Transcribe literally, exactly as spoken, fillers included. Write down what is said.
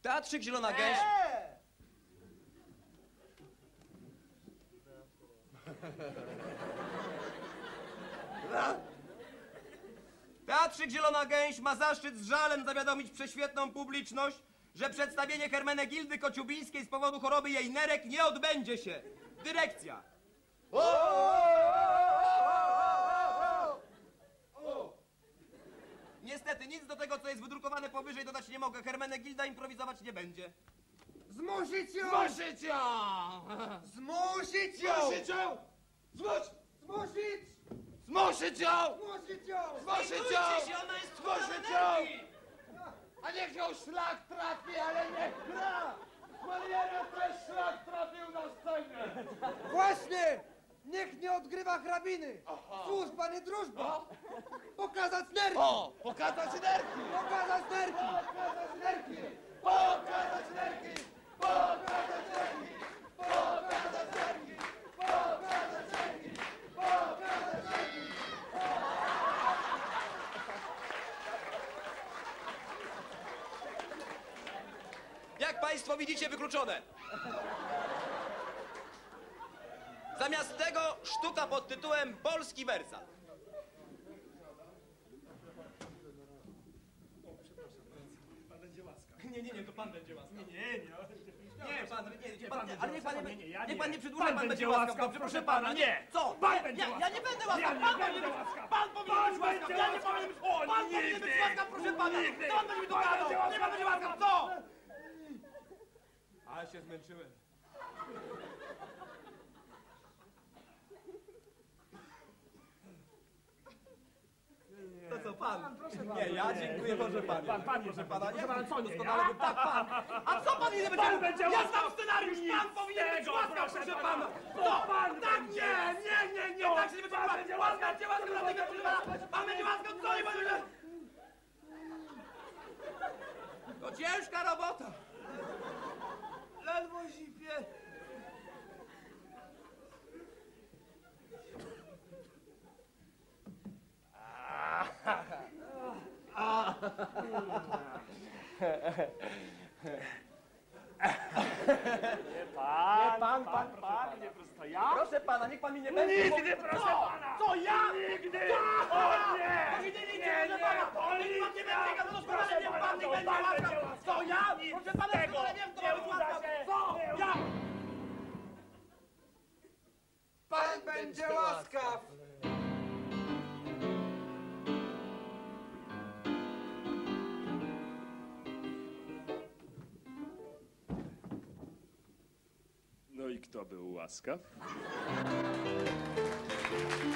Teatrzyk Zielona Gęś... Eee! Teatrzyk Zielona Gęś ma zaszczyt z żalem zawiadomić prześwietną publiczność, że przedstawienie Hermenegildy Kociubińskiej z powodu choroby jej nerek nie odbędzie się. Dyrekcja. Niestety nic do tego, co jest wydrukowane powyżej, dodać nie mogę. Hermenegilda improwizować nie będzie. Zmusić ją! Zmuszyć ją! Zmusić ją! Zmuszyć ją! Zmuś! Zmusić! Zmuszyć ją! Zmusić ją! Zmuszyć ją! Zbójcie się, ona jest Zmuszyć ją! A niech ją szlak trafi, ale niech gra! Moliera też szlak trafił na scenie! Właśnie! Niech nie odgrywa hrabiny! Służba, nie drużba! Pokazać nerki! O! Pokazać nerki! Pokazać nerki! Pokazać nerki! Pokazać nerki! Pokazać nerki! Pokazać nerki! Pokazać nerki! Pokazać nerki! Jak państwo widzicie, wykluczone. Zamiast tego sztuka pod tytułem Polski Wersat. Pan będzie łaskaw. Nie, nie, nie, to pan będzie łaskaw. Nie, nie, nie. Nie, pan, nie, nie, pan, będzie ale niech pan łaskaw. nie, Nie, nie, ja niech nie. pan nie przedłuża, Pan pan będzie będzie łaskaw. łaskaw, Dobrze, proszę proszę pana, pana, nie. Co? Pan Nie, będzie ja, ja łaskaw. nie będę Ja łaskaw, nie pan będę powinien być łaskaw. Pan powinien Pan być łaskaw, będzie ja nie łaskaw. powinien być, O, pan powinien nigdy. być łaskaw, proszę pana. Nigdy. To pan będzie mi Pan dokazał, będzie nie pan będzie łaskaw, co? Ale się zmęczyłem. To co, pan? Nie, ja dziękuję, proszę pana. Pan, pan Proszę nie pana, będzie. ja Proszę pana, co nie, doskonale, ja? bym- tak, pan. A co pan nie będzie? Pan będzie Ja łaskaw. znam scenariusz, pan Nic powinien być tego, łaskaw, proszę proszę pana. pana. To Co? pan Tak, będzie. nie, nie, nie, nie, To tak się nie będzie pan łaskaw. będzie Łaskaw, łaskaw. cię łaskaw, dlatego, proszę pana. Pan będzie łaskaw, co? Nie będzie... To ciężka robota. Ledwo zipie. Pan, pan, pan, pan, nie prosto ja? Proszę pana, niech pan mi nie będzie... Nigdy, proszę Co? pana! Co, ja? Nigdy! Co? O nie! Nie, nie, nie, Nie, proszę nie, pana! policja! Niech pan nie będzie, no doskonale, Proszę niech pana, pan nie to będzie pan będzie łaskaw! łaskaw. Co, ja? Nic Proszę pana, tego doskonale wiem, kto nie ma być uda łaskaw! się. Co? Nie Ja? Pan będzie łaskaw! No i kto był łaskaw?